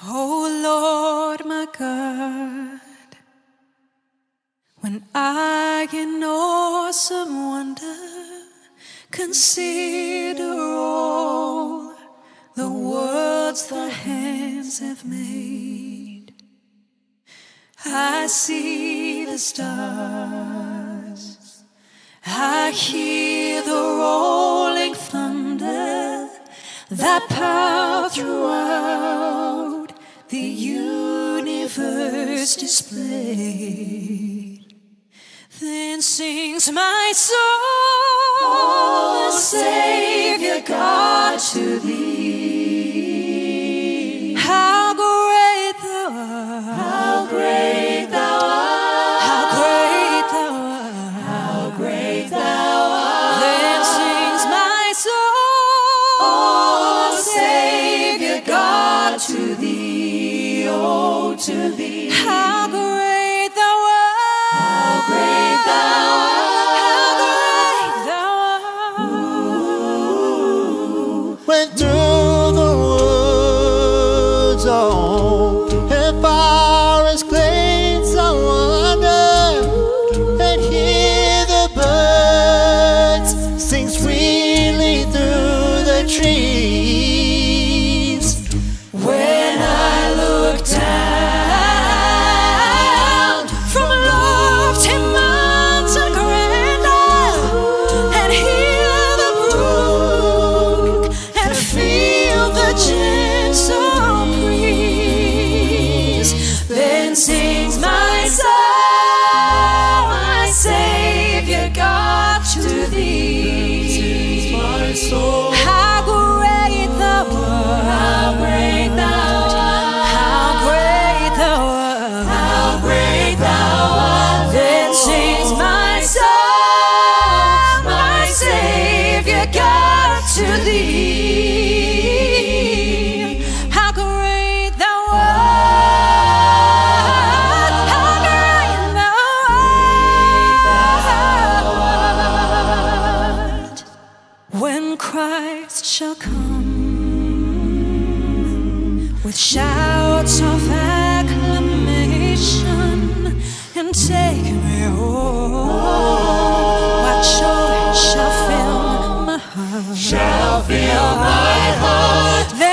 Oh Lord my God, when I in awesome wonder consider all the worlds thy hands have made, I see the stars, I hear the rolling thunder that power throughout the universe displayed. Then sings my soul, oh, Savior God, to thee. How great thou art, how great thou art, how great thou art, how great thou art. Then sings my soul, oh, Savior God, to thee, oh, to thee. How great thou art, how great thou art, how great thou art. When through the woods on and forest glades I wander and hear the birds sing sweetly through the trees. When I look down from lofty mountain grandeur and hear the brook and feel the gentle breeze, then sings my soul, my Savior God, to thee. My soul, How great thou art, how great thou art, how great thou art, how great thou art. Then sings my soul, my Savior God, to thee. How great thou art, how great thou art. When Christ shall come with shouts of acclamation and take me home, what joy shall fill my heart, shall fill my heart. Then